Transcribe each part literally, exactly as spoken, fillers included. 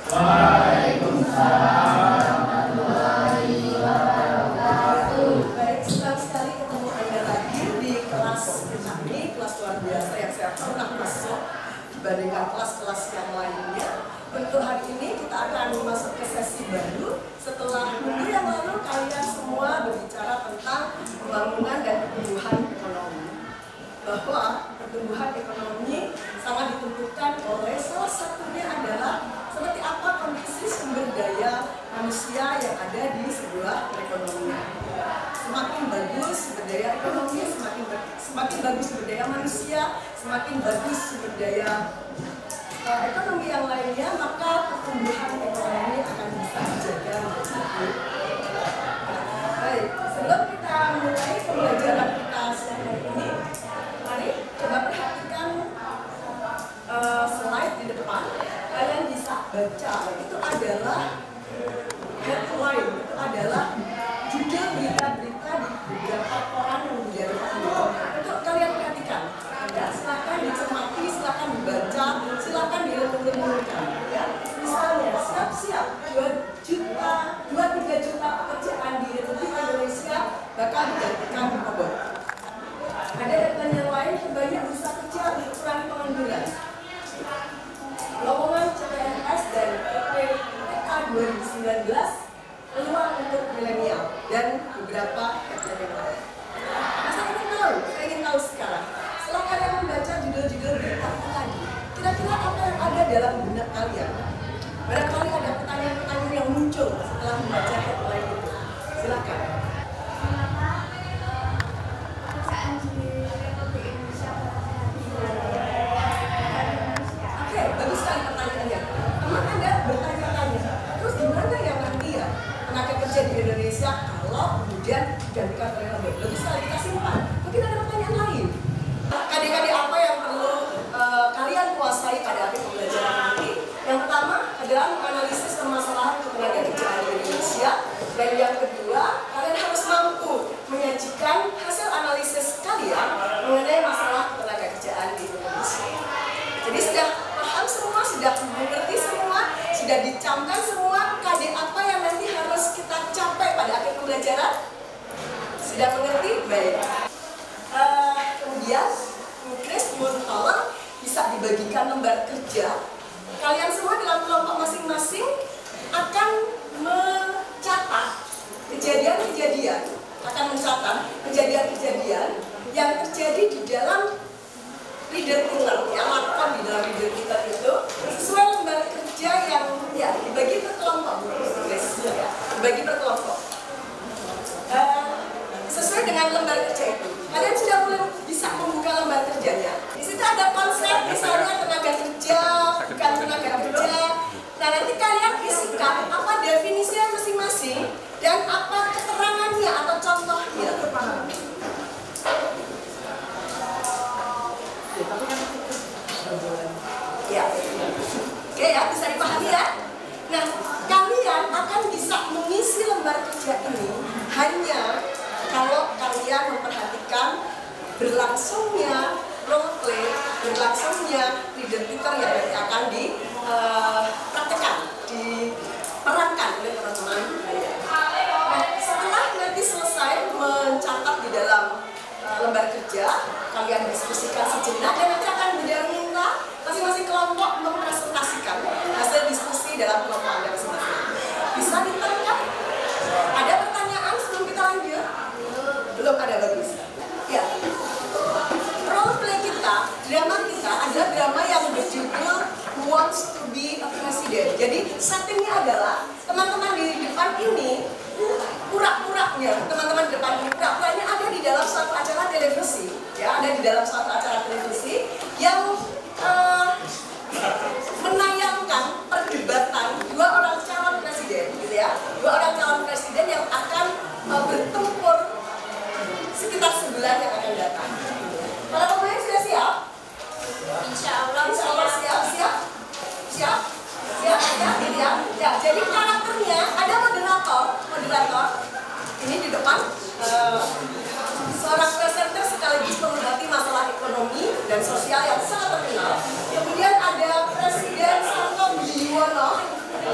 Waalaikumsalam warahmatullahi wabarakatuh. Baik, senang sekali ketemu Anda lagi di kelas kami, kelas luar biasa yang saya pernah masuk dibandingkan kelas-kelas yang lainnya. Untuk hari ini kita akan masuk ke sesi baru setelah minggu yang lalu kalian semua berbicara tentang pembangunan dan pertumbuhan ekonomi. Bahwa pertumbuhan ekonomi sangat ditentukan oleh salah satunya adalah seperti apa kondisi sumber daya manusia yang ada di sebuah perekonomian. Semakin bagus sumber daya ekonomi, semakin semakin bagus sumber daya manusia, semakin bagus sumber daya uh, ekonomi yang lainnya, maka pertumbuhan ekonomi akan bisa dijaga dengan baik. Baik, sebelum kita mulai pembelajaran kita siang hari ini, mari coba perhatikan uh, slide di depan. Kalian bisa baca, itu adalah headline, itu adalah judul berita-berita di beberapa koran yang menjadi untuk kalian perhatikan. Ya, silakan dicermati, silakan dibaca, silakan direnung-renungkan. Ya, misalnya siap-siap dua juta, dua tiga juta pekerjaan di Republik Indonesia bakal digantikan robot. Ada headline yang lain, banyak usaha kerja untuk kurangi pengangguran. Lowongan C P N S dan P P T K dua ribu sembilan belas peluang untuk milenial dan beberapa headline yang lain. Nah, saya ingin tahu, saya ingin tahu sekarang. Setelah kalian membaca judul-judul berita tadi, kira-kira apa yang ada dalam benak kalian? Barangkali ada pertanyaan-pertanyaan yang muncul setelah membaca headline itu. Silakan. Di Indonesia kalau kemudian digantikan oleh robot. Bagus sekali, kita simpan. Mungkin ada pertanyaan lain. Adik-adik apa yang perlu uh, kalian kuasai pada akhir pembelajaran nanti? Yang pertama adalah menganalisis permasalahan ketenagakerjaan di Indonesia. Dan yang kedua, kalian harus mampu menyajikan hasil analisis kalian mengenai masalah ketenagakerjaan di Indonesia. Jadi sudah paham semua, sudah mengerti semua, sudah dicamkan semua K D apa yang nanti harus kita capai pada akhir pembelajaran? Sudah mengerti? Baik. Uh, kemudian, Chris, mohon tolong bisa dibagikan lembar kerja. Kalian semua dalam kelompok masing-masing akan mencatat kejadian-kejadian, akan mencatat kejadian-kejadian yang terjadi di dalam leader thinker, ya, lakon di dalam leader thinker itu sesuai lembar kerja yang ya dibagi per kelompok, ya, dibagi per kelompok. Uh, sesuai dengan lembar kerja itu, kalian sudah mulai bisa membuka lembar kerjanya. Di situ ada konsep, misalnya tenaga kerja, bukan tenaga kerja. Nah, nanti kalian isikan apa definisinya masing-masing dan apa keterangannya atau contohnya. Ya, oke ya, bisa dipahami ya. Nah, kalian akan bisa mengisi lembar kerja ini hanya kalau kalian memperhatikan berlangsungnya role play, berlangsungnya leader thinker yang nanti akan dipraktekkan, uh, diperankan oleh teman-teman. Nah, setelah nanti selesai mencatat di dalam uh, lembar kerja, kalian diskusikan sejenak dan nanti akan beliau minta masing-masing kelompok mempresentasikan hasil diskusi dalam kelompok Anda masing-masing. Bisa diterangkan? Ada pertanyaan sebelum kita lanjut? Belum ada, bagus. Ya. Role play kita, drama kita adalah drama yang berjudul Who Wants to Be a President. Jadi settingnya adalah teman-teman di depan ini pura-puranya, teman-teman di depan ini pura-puranya ada di dalam suatu acara televisi, ya, ada di dalam suatu acara televisi yang uh, menayangkan perdebatan dua orang calon presiden, gitu ya, dua orang calon presiden yang akan uh, bertempur sekitar sebulan yang akan datang. Para pemain sudah siap? Insya Allah, Insya Allah siap, siap, siap, siap, siap, gitu ya. Ya, jadi karakternya ada moderator, moderator ini di depan. Uh, seorang presenter sekaligus pemerhati masalah ekonomi dan sosial yang sangat terkenal. Kemudian ada Presiden Santo Budiono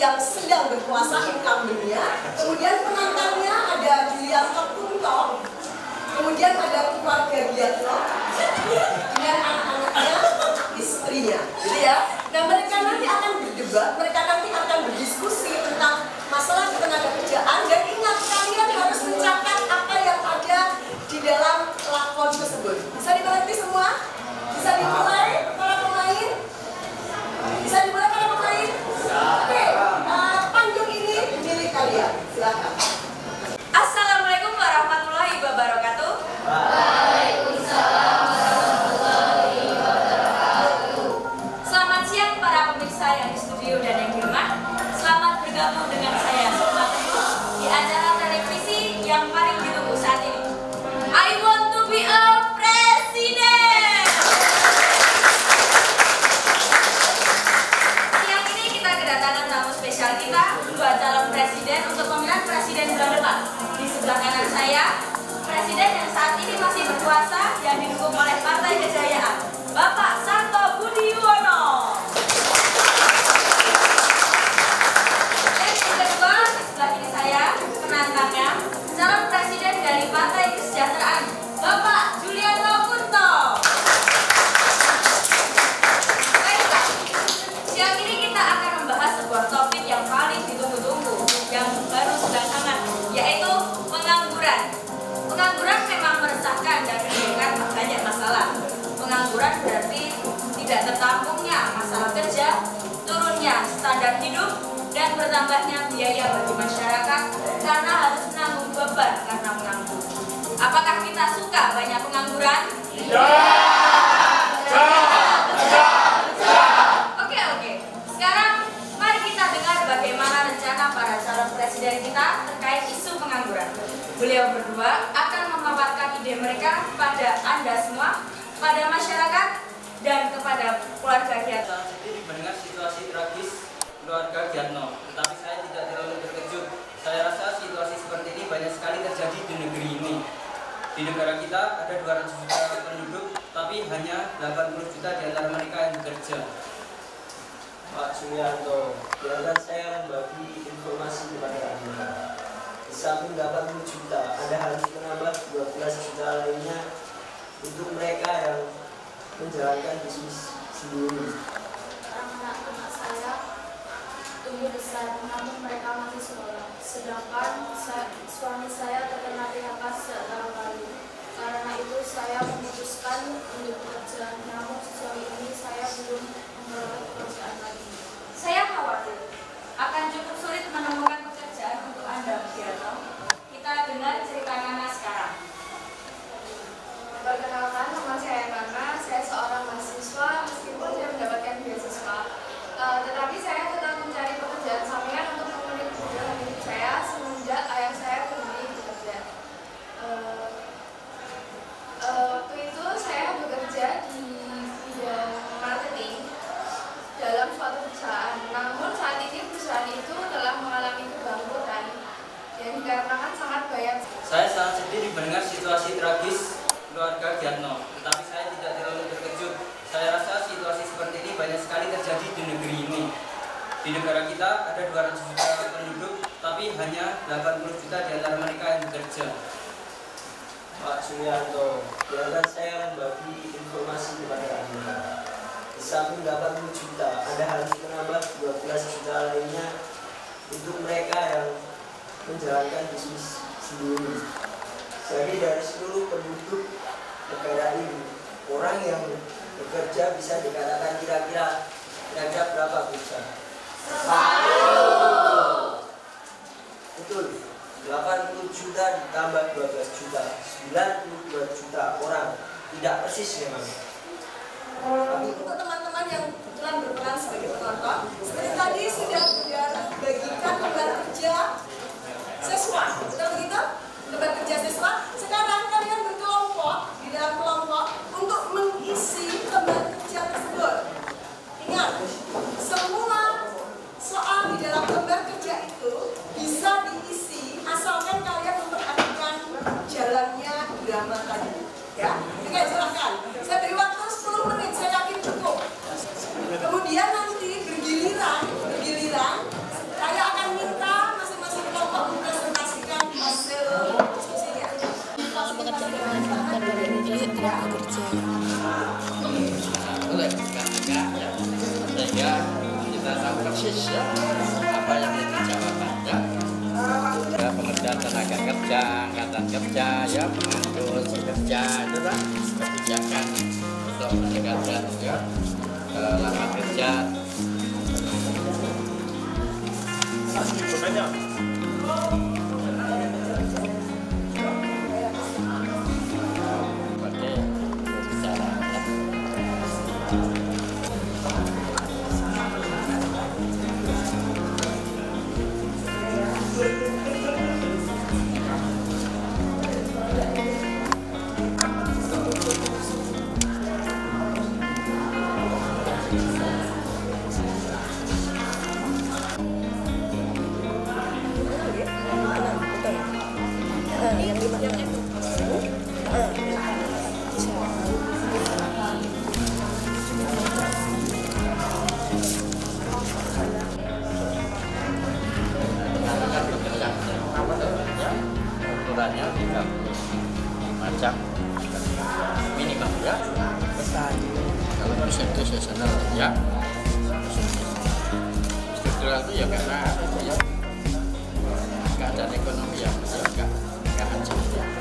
yang sedang berkuasa incumbent-nya, kemudian penantangnya ada Julian Tokunto, kemudian ada keluarga Giatno dengan anak-anaknya, istrinya, gitu ya. Nah, mereka nanti akan berdebat, mereka nanti akan berdiskusi tentang masalah ketenagakerjaan, dan ingat, kalian harus mencatat apa yang ada di dalam lakon tersebut. Bisa dimengerti semua? Bisa dimulai para pemain? Bisa dimulai para pemain? Oke, uh, panggung ini milik kalian. Silakan. Assalamualaikum warahmatullahi wabarakatuh. Waalaikumsalam warahmatullahi wabarakatuh. Selamat siang para pemirsa yang di studio dan yang di rumah. Selamat bergabung dengan saya Sukma Teguh di acara televisi yang paling ditunggu saat ini. I want to be a president. Siang ini kita kedatangan tamu spesial kita, dua calon presiden untuk pemilihan presiden bulan depan. Di sebelah kanan saya, presiden yang saat ini masih berkuasa yang didukung oleh Partai Kejayaan, Bapak Santo Budi Yuwono. Dan yang kedua, di sebelah kiri saya, penantangnya, calon presiden dari Partai Kesejahteraan, Bapak Julian Tokunto. Baiklah, siang ini kita akan membahas sebuah topik yang paling ditunggu-tunggu, yang baru sedang hangat, yaitu pengangguran. Pengangguran memang meresahkan dan menimbulkan banyak masalah. Pengangguran berarti tidak tertampungnya masalah kerja, turunnya standar hidup, dan bertambahnya biaya bagi masyarakat karena harus menanggung beban karena menganggur. Apakah kita suka banyak pengangguran? Oke, oke. Sekarang mari kita dengar bagaimana rencana para calon presiden kita terkait isu pengangguran. Beliau berdua akan memaparkan ide mereka kepada Anda semua, pada masyarakat, dan kepada keluarga Giatno. Saya sendiri mendengar situasi tragis keluarga Giatno, tetapi saya tidak terlalu terkejut. Saya rasa situasi seperti ini banyak sekali terjadi di negeri ini. Di negara kita ada dua ratus juta penduduk, tapi hanya delapan puluh juta di antara mereka yang bekerja. Pak Sumianto, biarkan saya membagi informasi kepada Anda. Di samping delapan puluh juta, Anda harus menambah dua belas juta lainnya untuk mereka yang menjalankan bisnis sendiri. Anak-anak saya tumbuh besar, namun mereka masih sekolah. Sedangkan saya, suami saya terkena P H K sejak tahun lalu. Karena itu saya memutuskan untuk bekerja. Namun sejauh ini saya belum memperoleh pekerjaan lagi. Saya khawatir akan cukup sulit menemukan pekerjaan untuk Anda, Giatno. Kita dengar cerita Nana sekarang. Perkenalkan, nama saya Nana. Saya seorang mahasiswa meskipun saya mendapatkan beasiswa. Uh, tetapi saya tetap mencari pekerjaan sampingan untuk memenuhi kebutuhan hidup saya semenjak ayah saya berhenti bekerja. Uh, uh, waktu itu saya bekerja di bidang marketing dalam suatu perusahaan. Namun saat ini perusahaan itu telah mengalami kebangkrutan dan dikarenakan sangat banyak. Saya sangat sedih mendengar situasi tragis keluarga Giatno, tetapi saya tidak terlalu terkejut. Saya rasa situasi seperti ini banyak sekali terjadi di negeri ini. Di negara kita ada dua ratus juta penduduk, tapi hanya delapan puluh juta di antara mereka yang bekerja. Pak Sumianto, biarkan saya membagi informasi kepada Anda. Di samping delapan puluh juta, Anda harus menambah dua belas juta lainnya untuk mereka yang menjalankan bisnis sendiri. Jadi dari seluruh penduduk negara ini, orang yang bekerja bisa dikatakan kira-kira kira-kira berapa bisa? Satu. Betul. delapan puluh juta ditambah dua belas juta, sembilan puluh dua juta orang. Tidak persis memang. Tapi Untuk teman-teman yang kebetulan berperan sebagai penonton, seperti tadi sudah sudah bagikan lembar kerja siswa, betul begitu? Lembar kerja siswa. Sekarang kalian berkelompok di dalam kelompok untuk mengisi lembar kerja tersebut. Ingat, semua soal di dalam lembar kerja itu bisa diisi asalkan kalian memperhatikan jalannya drama tadi. Ya, oke, silakan. Saya beri waktu sepuluh menit, saya yakin cukup. mereka ya, sehingga kita tahu persis ya apa yang menjadi jawabannya. Ya, pengertian tenaga kerja, angkatan kerja, ya penganggur kerja itu kan kebijakan untuk meningkatkan ya eh, lapangan kerja. Sebagai bicara ya. Ukurannya tiga puluh macam minimal ya. Kalau bisa itu seasonal ya. Struktural itu ya karena ya keadaan ekonomi yang ya enggak enggak hancur.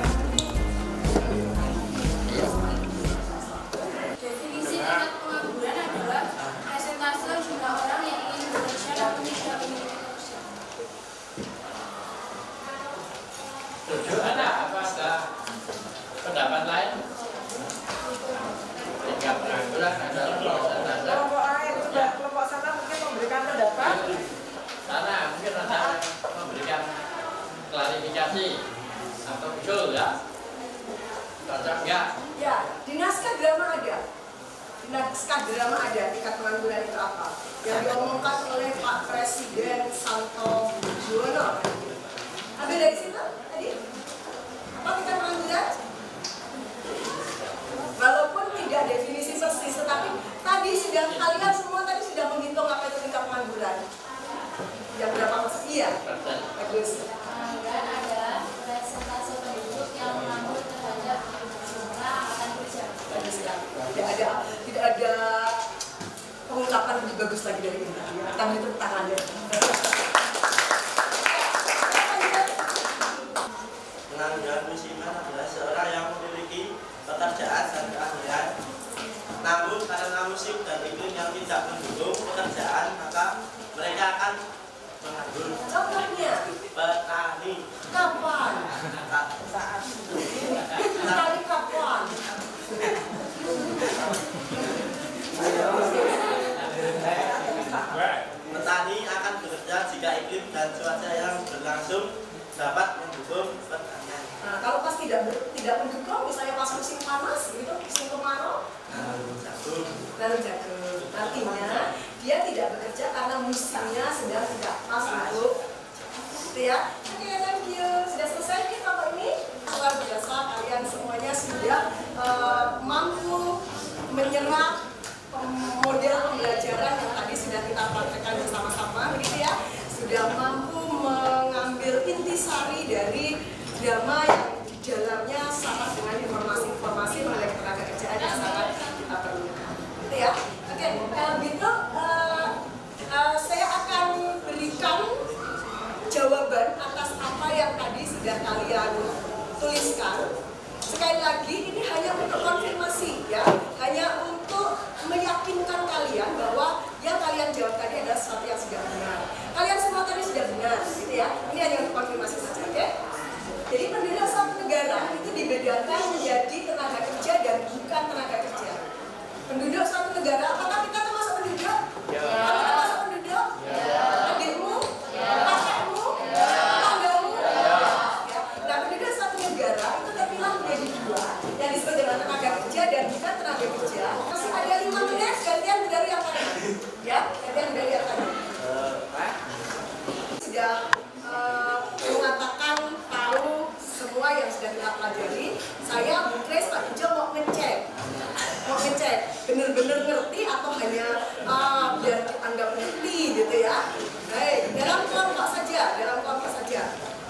Iya. Definisi tingkat pengangguran adalah persentase jumlah orang yang ingin bekerja namun tidak memiliki kerja. Setuju? Ada apa ada pendapat lain? Tingkat pengangguran adalah persentase. Kelompok lain, Ya. kelompok sana mungkin memberikan pendapat. Sana mungkin ada memberikan klarifikasi atau usul ya. Cocok enggak? Ya, di naskah drama ada. Di naskah drama ada tingkat pengangguran itu apa? Yang diomongkan oleh Pak Presiden Santo Buwono. Ambil dari situ tadi. Apa tingkat pengangguran? Walaupun tidak definisi persis, tetapi tadi sudah kalian semua tadi sudah menghitung apa itu tingkat pengangguran. Yang berapa persen? Iya. Persen. Bagus. Pengangguran adalah persentase penduduk yang menganggur terhadap jumlah angkatan kerja. Bagus sekali. Tidak ada tidak ada pengungkapan lebih bagus lagi dari ini. Kita beri tepuk tangan ya. Pengangguran musiman adalah seorang yang memiliki pekerjaan dan keahlian, namun karena musim dan iklim yang tidak mendukung pekerjaan, maka mereka akan menganggur. Contohnya, Petani, kapan? saat Petani kapan? petani akan bekerja jika iklim dan cuaca yang berlangsung dapat mendukung pertanian. Nah, kalau pas tidak ber- tidak mendukung, misalnya pas musim panas, gitu, musim kemarau, Lalu jagung. lalu jagung. Artinya dia tidak bekerja karena musimnya sedang tidak pas untuk, gitu ya. Oke, thank you. Sudah selesai nih kelompok ini. Luar biasa, kalian semuanya sudah eh, mampu menyerap pem- model pembelajaran yang tadi sudah kita praktekkan bersama-sama, gitu ya. Sudah mampu mengambil intisari dari drama yang di dalamnya sama dengan informasi-informasi mengenai tenaga kerjaan yang sangat kita perlukan, gitu ya. Oke, kalau gitu eh, eh, saya akan berikan jawaban atas apa yang tadi sudah kalian tuliskan. Sekali lagi ini hanya untuk konfirmasi ya, hanya untuk meyakinkan kalian bahwa yang kalian jawab tadi adalah sesuatu yang sudah benar. Kalian semua tadi sudah benar, gitu ya. Ini hanya untuk konfirmasi saja, oke? Jadi penduduk suatu negara itu dibedakan menjadi tenaga kerja dan bukan tenaga kerja. Penduduk suatu negara, apakah kita termasuk penduduk? Ya. Kita termasuk penduduk? Ya. Adikmu? Ya. Kakakmu? Ya. Tetanggamu? Ya. Ya. Nah, penduduk suatu negara itu terpilah menjadi dua, yang disebut dengan tenaga kerja dan bukan tenaga kerja. Masih ada lima menit, gantian dari yang tadi. Ya, gantian dari yang tadi. Sudah uh, mengatakan tahu semua yang sudah kita pelajari. Saya, Bu Grace, Pak Ijo mau ngecek, mau ngecek bener-bener ngerti atau hanya uh, biar dianggap ngerti gitu ya. Baik, dalam kelompok saja, dalam kelompok saja.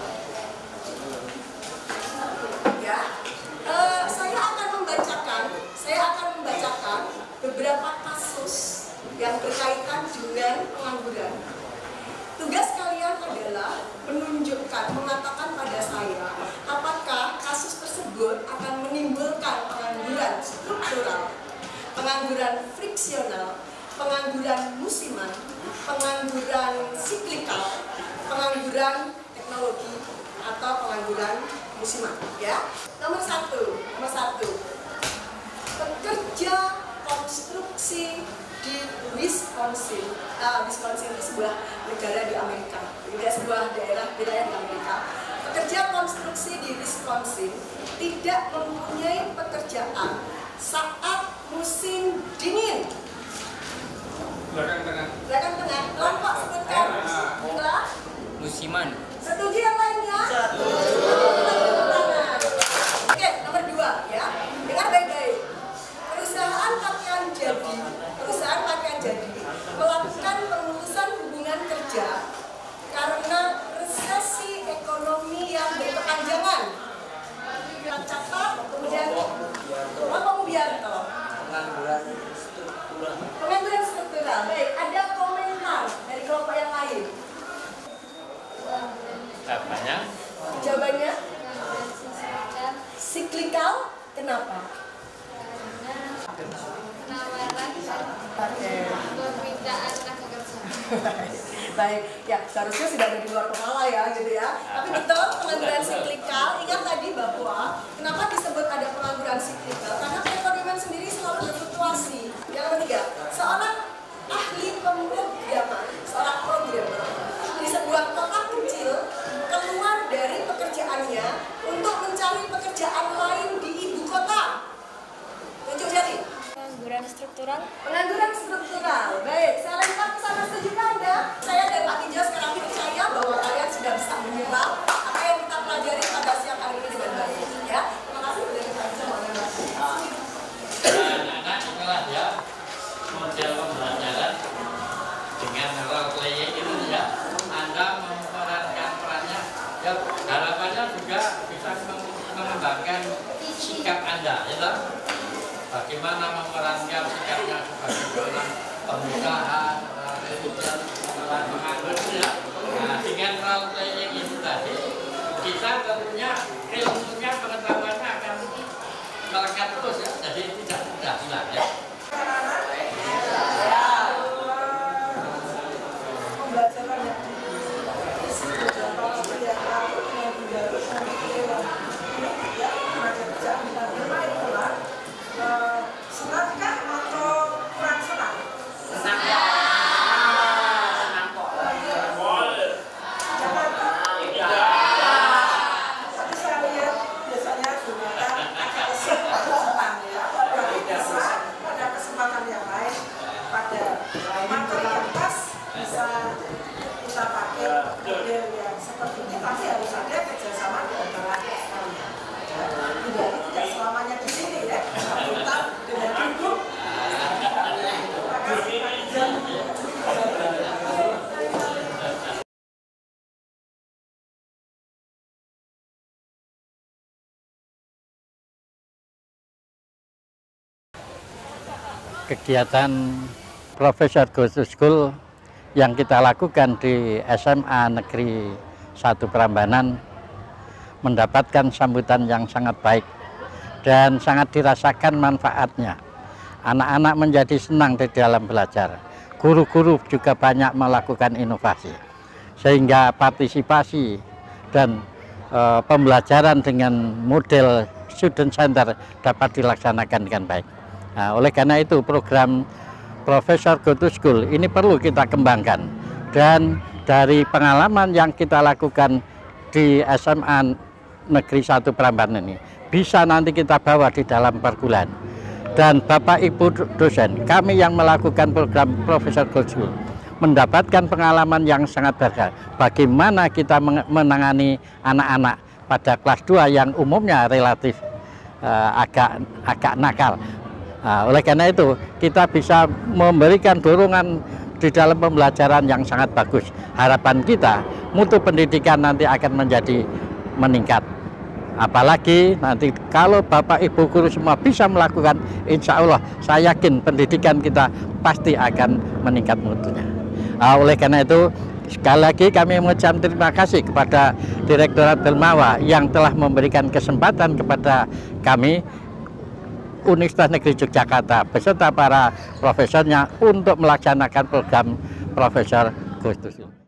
Ya, uh, saya akan membacakan, saya akan membacakan beberapa kasus yang berkaitan dengan pengangguran. Tugas kalian adalah menunjukkan, mengatakan pada saya apakah kasus tersebut akan menimbulkan pengangguran struktural, pengangguran friksional, pengangguran musiman, pengangguran siklikal, pengangguran teknologi, atau pengangguran musiman. Ya, nomor satu, nomor satu, pekerja konstruksi di Wisconsin. Uh, Wisconsin itu sebuah negara di Amerika, tidak sebuah daerah wilayah di Amerika. Pekerja konstruksi di Wisconsin tidak mempunyai pekerjaan saat musim dingin. Belakang tengah. Belakang tengah. Kelompok sebutkan. Inilah. Musiman. Setuju yang lainnya? Satu. Oke, nomor dua ya. Dengar baik-baik. Perusahaan pakaian jadi, perusahaan pakaian jadi melakukan pemutusan hubungan kerja karena resesi ekonomi yang berkepanjangan. Yang catat, kemudian apa Mubiarto? Pengangguran struktural. Pengangguran struktural. Baik, ada komentar dari kelompok yang lain. Apanya? Jawabannya? Siklikal. Kenapa? Penawaran Oke. permintaan tenaga kerja. Baik, ya seharusnya sudah ada di luar kepala ya gitu ya. Tapi betul pengangguran siklikal. Ingat tadi bahwa kenapa disebut ada pengangguran siklikal? Karena perekonomian sendiri selalu berfluktuasi. Yang ketiga, seorang ahli pemrograman, seorang programmer di sebuah kota kecil keluar dari pekerjaannya untuk mencari pekerjaan lain di ibu kota. Tunjuk jari. Pengangguran struktural. Pengangguran struktural. Baik, saya lempar ke sana, setujukah Anda? Saya dan Pak Kinjo sekarang percaya bahwa kalian sudah bisa menyerap apa yang kita pelajari pada siang hari ini dengan baik. Ya, terima kasih sudah kita bisa mengenal. Anak-anak inilah ya model pembelajaran dengan role playing itu ya. Anda memerankan perannya. Ya, harapannya juga bisa mengembangkan sikap Anda, ya toh? Bagaimana memerankan sikapnya sebagai seorang pengusaha, kemudian orang penganggur ya. Nah, dengan role playing itu tadi, kita tentunya ilmunya, pengetahuannya akan melekat terus ya. Jadi tidak mudah hilang ya. Pembelajaran yang isi beberapa waktu yang lalu yang tidak lewat ya, tenaga kerja kita bermain pula senang kah atau kurang senang? Senang ya. Senang kok. Jakarta? Tapi saya lihat biasanya gunakan agak senang ya. Berarti bisa pada kesempatan yang lain pada materi yang pas bisa kita pakai model yang seperti ini, tapi harus ada kerjasama di antara kalian. Tidak, tidak selamanya di sini ya. Kita dengan duduk. Terima kasih Pak Ijam. Kegiatan Profesor Goes to School yang kita lakukan di S M A Negeri satu Prambanan mendapatkan sambutan yang sangat baik dan sangat dirasakan manfaatnya. Anak-anak menjadi senang di dalam belajar. Guru-guru juga banyak melakukan inovasi sehingga partisipasi dan e, pembelajaran dengan model student center dapat dilaksanakan dengan baik. Nah, oleh karena itu program Profesor Goes to School ini perlu kita kembangkan, dan dari pengalaman yang kita lakukan di S M A Negeri satu Prambanan ini bisa nanti kita bawa di dalam perguruan. Dan Bapak Ibu dosen kami yang melakukan program Profesor Goes to School mendapatkan pengalaman yang sangat berharga bagaimana kita menangani anak-anak pada kelas dua yang umumnya relatif uh, agak agak nakal. Nah, oleh karena itu kita bisa memberikan dorongan di dalam pembelajaran yang sangat bagus. Harapan kita mutu pendidikan nanti akan menjadi meningkat. Apalagi nanti kalau Bapak Ibu guru semua bisa melakukan, insya Allah saya yakin pendidikan kita pasti akan meningkat mutunya. Nah, oleh karena itu sekali lagi kami mengucapkan terima kasih kepada Direktorat Belmawa yang telah memberikan kesempatan kepada kami Universitas Negeri Yogyakarta beserta para profesornya untuk melaksanakan program Profesor Gustus.